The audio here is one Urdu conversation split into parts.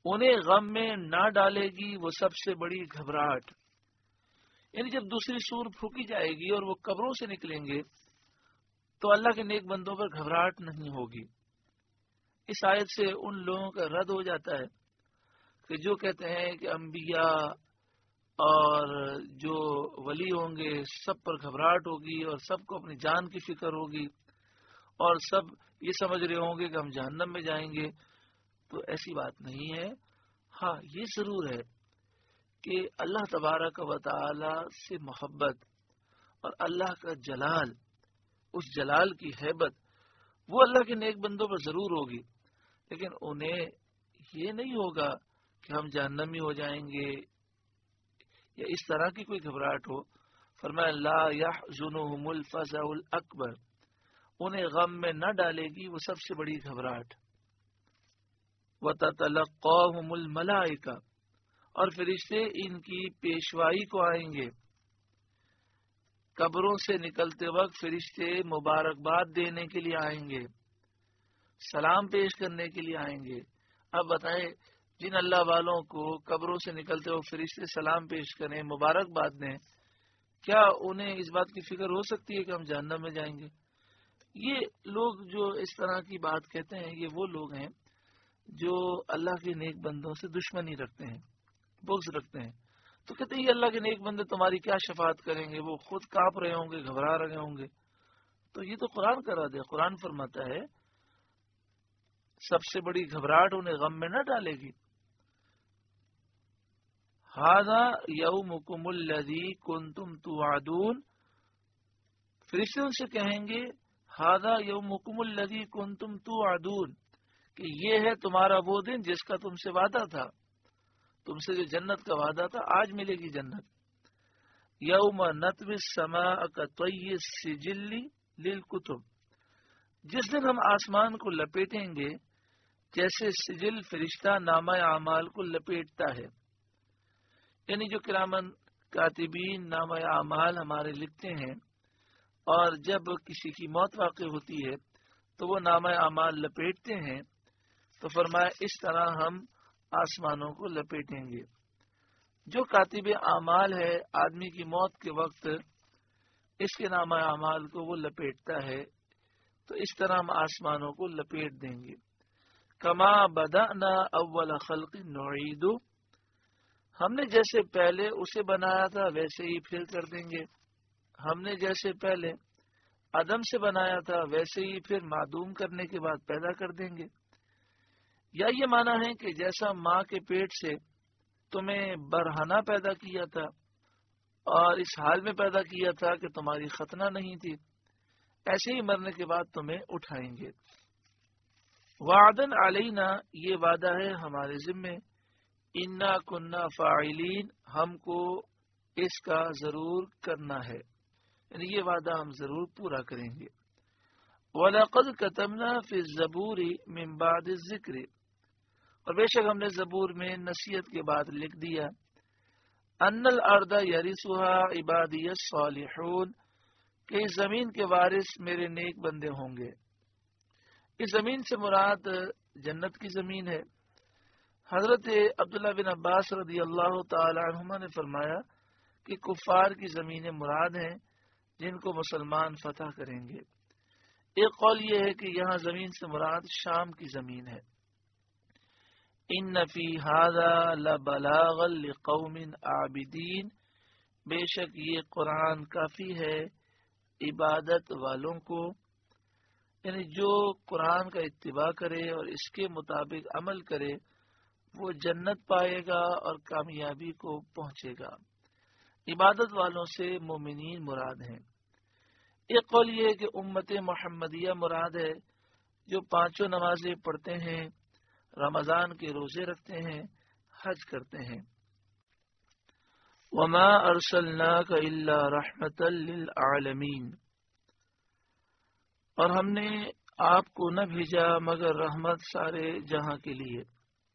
انہیں غم میں نہ ڈالے گی وہ سب سے بڑی گھبراہٹ. یعنی جب دوسری سور پھونکی جائے گی اور وہ قبروں سے نکلیں گے تو اللہ کے نیک بندوں پر گھبراہٹ نہیں ہوگی. اس آیت سے ان لوگوں کا رد ہو جاتا ہے کہ جو کہتے ہیں کہ انبیاء اور جو ولی ہوں گے سب پر گھبراہٹ ہوگی اور سب کو اپنی جان کی فکر ہوگی اور سب یہ سمجھ رہے ہوں گے کہ ہم جہنم میں جائیں گے. تو ایسی بات نہیں ہے. ہاں یہ ضرور ہے کہ اللہ تبارک و تعالی سے محبت اور اللہ کا جلال، اس جلال کی ہیبت وہ اللہ کے نیک بندوں پر ضرور ہوگی، لیکن انہیں یہ نہیں ہوگا کہ ہم جہنمی ہو جائیں گے یا اس طرح کی کوئی گھبراہٹ ہو. فرمایا لا یحزنہم الفزع الاکبر، انہیں غم میں نہ ڈالے گی وہ سب سے بڑی گھبراہٹ. وتتلقاہم الملائکہ، اور فرشتے ان کی پیشوائی کو آئیں گے. قبروں سے نکلتے وقت فرشتے مبارکباد دینے کے لیے آئیں گے، سلام پیش کرنے کے لیے آئیں گے. اب بتائیں جن اللہ والوں کو قبروں سے نکلتے وقت فرشتے سلام پیش کریں، مبارکباد دیں، کیا انہیں اس بات کی فکر ہو سکتی ہے کہ ہم جہنم میں جائیں گے؟ یہ لوگ جو اس طرح کی بات کہتے ہیں یہ وہ لوگ ہیں جو اللہ کے نیک بندوں سے دشمنی رکھتے ہیں، بغض رکھتے ہیں. تو کہتے ہیں یہ اللہ کے نیک بندے تمہاری کیا شفاعت کریں گے، وہ خود کانپ رہے ہوں گے، گھبرا رہے ہوں گے. تو یہ تو قرآن کرا دے. قرآن فرماتا ہے سب سے بڑی گھبراہٹ انہیں غم میں نہ ڈالے گی. ھذا یومکم الذی کنتم توعدون، فرشتے ان سے کہیں گے ھذا یومکم الذی کنتم توعدون، کہ یہ ہے تمہارا وہ دن جس کا تم سے وعدہ تھا، تم سے جو جنت کا وعدہ تھا آج ملے گی جنت. یوم نطوی السماء کطی السجل للکتب، جس دن ہم آسمان کو لپیٹیں گے جیسے سجل فرشتہ نامہ اعمال کو لپیٹتا ہے. یعنی جو کرامن کاتبین نامہ اعمال ہمارے لکھتے ہیں اور جب کسی کی موت واقع ہوتی ہے تو وہ نامہ اعمال لپیٹتے ہیں، تو فرمایا اس طرح ہم آسمانوں کو لپیٹیں گے. جو کاتب اعمال ہے آدمی کی موت کے وقت اس کے نامہ اعمال کو وہ لپیٹتا ہے، تو اس طرح ہم آسمانوں کو لپیٹ دیں گے. کما بدأنا اول خلق نعید، ہم نے جیسے پہلے اسے بنایا تھا ویسے ہی پھر کر دیں گے. ہم نے جیسے پہلے عدم سے بنایا تھا ویسے ہی پھر معدوم کرنے کے بعد پیدا کر دیں گے. یا یہ معنی ہے کہ جیسا ماں کے پیٹ سے تمہیں برہنہ پیدا کیا تھا اور اس حال میں پیدا کیا تھا کہ تمہاری ختنہ نہیں تھی، ایسے ہی مرنے کے بعد تمہیں اٹھائیں گے. وعدن علینا، یہ وعدہ ہے ہمارے ذمے. انا کننا فاعلین، ہم کو اس کا ضرور کرنا ہے، یعنی یہ وعدہ ہم ضرور پورا کریں گے. وَلَقَدْ كَتَبْنَا فِي الزَّبُورِ مِن بَعْدِ الذِّكْرِ، اور بے شک ہم نے زبور میں نصیحت کے بعد لکھ دیا، ان الارض یرثها عبادی الصالحون، کہ اس زمین کے وارث میرے نیک بندے ہوں گے. اس زمین سے مراد جنت کی زمین ہے. حضرت عبداللہ بن عباس رضی اللہ تعالی عنہما نے فرمایا کہ کفار کی زمینیں مراد ہیں جن کو مسلمان فتح کریں گے. ایک قول یہ ہے کہ یہاں زمین سے مراد شام کی زمین ہے. ان فی ھذا لبلاغا لقوم عابدین، بے شک یہ قرآن کافی ہے عبادت والوں کو، یعنی جو قرآن کا اتباع کرے اور اس کے مطابق عمل کرے وہ جنت پائے گا اور کامیابی کو پہنچے گا. عبادت والوں سے مومنین مراد ہیں. ایک قول یہ ہے کہ امت محمدیہ مراد ہے جو پانچوں نمازیں پڑھتے ہیں، رمضان کے روزے رکھتے ہیں، حج کرتے ہیں. وما ارسلناک الا رحمتا للعالمین، اور ہم نے آپ کو نہ بھیجا مگر رحمت سارے جہاں کے لیے.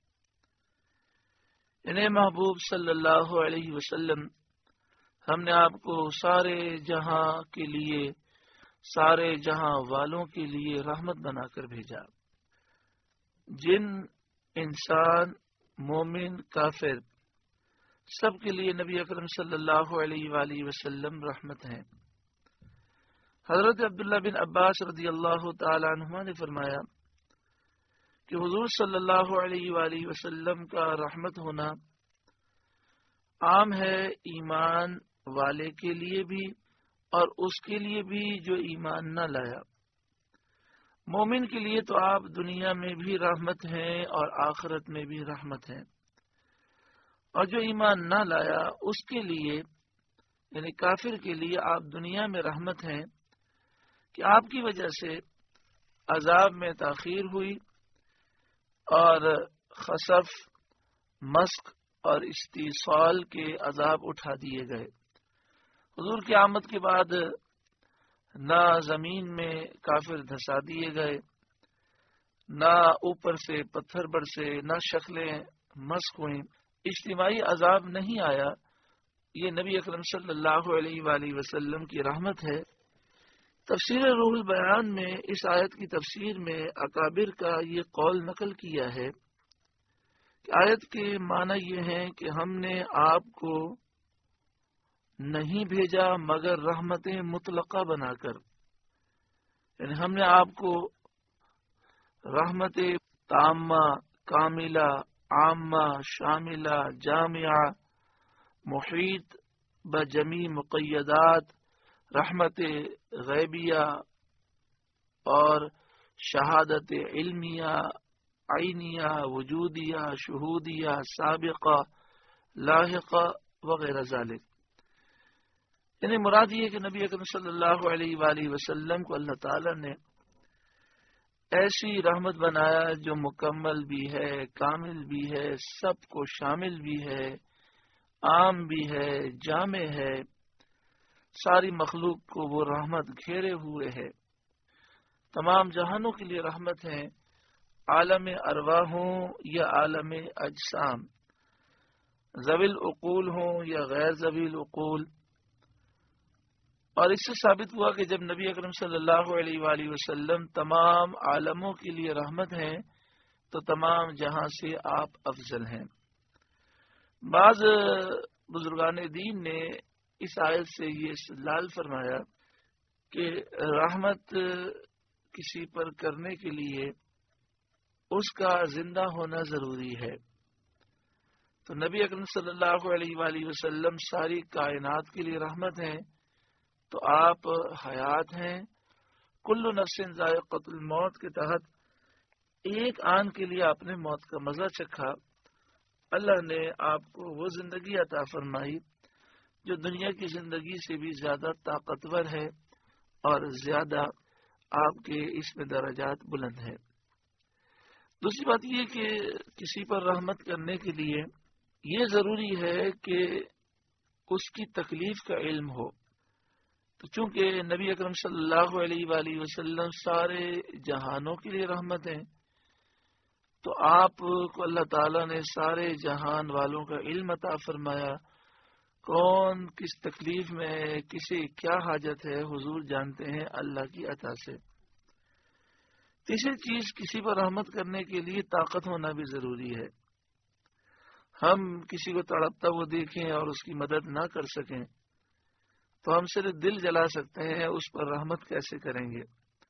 انہیں محبوب صلی اللہ علیہ وسلم ہم نے آپ کو سارے جہاں کے لیے، سارے جہاں والوں کے لیے رحمت بنا کر بھیجا. جن انسان مومن، کافر، سب کے لیے نبی اکرم صلی اللہ علیہ وآلہ وسلم رحمت ہیں۔ حضرت عبداللہ بن عباس رضی اللہ تعالی عنہما نے فرمایا کہ حضور صلی اللہ علیہ وآلہ وسلم کا رحمت ہونا عام ہے ایمان والے کے لیے بھی اور اس کے لیے بھی جو ایمان نہ لایا۔ مومن کے لیے تو آپ دنیا میں بھی رحمت ہیں اور آخرت میں بھی رحمت ہیں، اور جو ایمان نہ لایا اس کے لیے یعنی کافر کے لیے آپ دنیا میں رحمت ہیں کہ آپ کی وجہ سے عذاب میں تاخیر ہوئی اور خسف، مسخ اور استیصال کے عذاب اٹھا دیے گئے۔ حضور کی آمد کے بعد نہ زمین میں کافر دھسا دیے گئے، نہ اوپر سے پتھر برسے، نہ شکلیں مسخ ہوئیں، اجتماعی عذاب نہیں آیا۔ یہ نبی اکرم صلی اللہ علیہ وآلہ وسلم کی رحمت ہے۔ تفسیر روح البیان میں اس آیت کی تفسیر میں اکابر کا یہ قول نقل کیا ہے کہ آیت کے معنی یہ ہیں کہ ہم نے آپ کو نہیں بھیجا مگر رحمت مطلقہ بنا کر، یعنی ہم نے آپ کو رحمت تامہ، کاملہ، عامہ، شاملہ، جامعہ، محیط بجمی مقیدات، رحمت غیبیہ اور شہادت علمیہ، عینیہ، وجودیہ، شہودیہ، سابقہ، لاحقہ وغیرہ ذالک، یعنی مراد یہ کہ نبی اکرم صلی اللہ علیہ وآلہ وسلم کو اللہ تعالی نے ایسی رحمت بنایا جو مکمل بھی ہے، کامل بھی ہے، سب کو شامل بھی ہے، عام بھی ہے، جامع ہے، ساری مخلوق کو وہ رحمت گھیرے ہوئے ہے۔ تمام جہانوں کے لیے رحمت ہے، عالم ارواح ہوں یا عالم اجسام، ذوی العقول ہوں یا غیر ذوی العقول۔ اور اس سے ثابت ہوا کہ جب نبی اکرم صلی اللہ علیہ وآلہ وسلم تمام عالموں کے لیے رحمت ہیں تو تمام جہاں سے آپ افضل ہیں۔ بعض بزرگان دین نے اس آیت سے یہ استدلال فرمایا کہ رحمت کسی پر کرنے کے لیے اس کا زندہ ہونا ضروری ہے، تو نبی اکرم صلی اللہ علیہ وآلہ وسلم ساری کائنات کے لیے رحمت ہیں، تو آپ حیات ہیں۔ کل نفس ذائقۃ الموت کے تحت ایک آن کے لیے آپ نے موت کا مزہ چکھا۔ اللہ نے آپ کو وہ زندگی عطا فرمائی جو دنیا کی زندگی سے بھی زیادہ طاقتور ہے اور زیادہ آپ کے اس میں درجات بلند ہے۔ دوسری بات یہ کہ کسی پر رحمت کرنے کے لیے یہ ضروری ہے کہ اس کی تکلیف کا علم ہو، تو چونکہ نبی اکرم صلی اللہ علیہ وآلہ وسلم سارے جہانوں کے لیے رحمت ہیں، تو آپ کو اللہ تعالیٰ نے سارے جہان والوں کا علم عطا فرمایا، کون کس تکلیف میں ہے، کسی کیا حاجت ہے، حضور جانتے ہیں اللہ کی عطا سے۔ تیسری چیز، کسی پر رحمت کرنے کے لیے طاقت ہونا بھی ضروری ہے۔ ہم کسی کو تڑپتا وہ دیکھیں اور اس کی مدد نہ کر سکیں تو ہم صرف دل جلا سکتے ہیں، اس پر رحمت کیسے کریں گے؟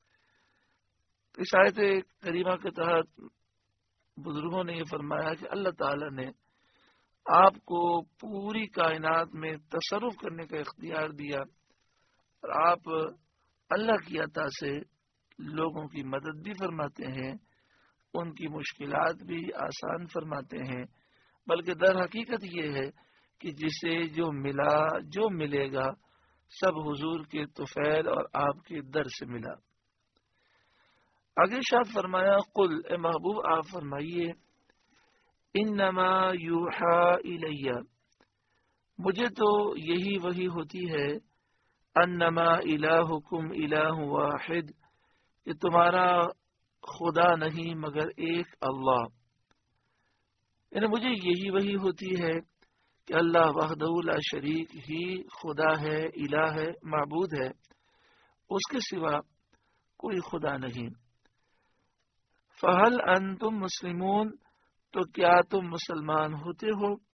اس آیت کریمہ کے تحت بزرگوں نے یہ فرمایا کہ اللہ تعالی نے آپ کو پوری کائنات میں تصرف کرنے کا اختیار دیا، اور آپ اللہ کی عطا سے لوگوں کی مدد بھی فرماتے ہیں، ان کی مشکلات بھی آسان فرماتے ہیں، بلکہ در حقیقت یہ ہے کہ جسے جو ملا، جو ملے گا، سب حضور کے طفیل اور آپ کے در سے ملا۔ آگے شاہ فرمایا، قل، اے محبوب آپ فرمائیے، انما یوحا الیہ، مجھے تو یہی وحی ہوتی ہے، انما الہکم الہ واحد، کہ تمہارا خدا نہیں مگر ایک اللہ، یعنی مجھے یہی وحی ہوتی ہے کہ اللہ وحدہ لا شریک ہی خدا ہے، الہ ہے، معبود ہے، اس کے سوا کوئی خدا نہیں۔ فہل انتم مسلمون، تو کیا تم مسلمان ہوتے ہو؟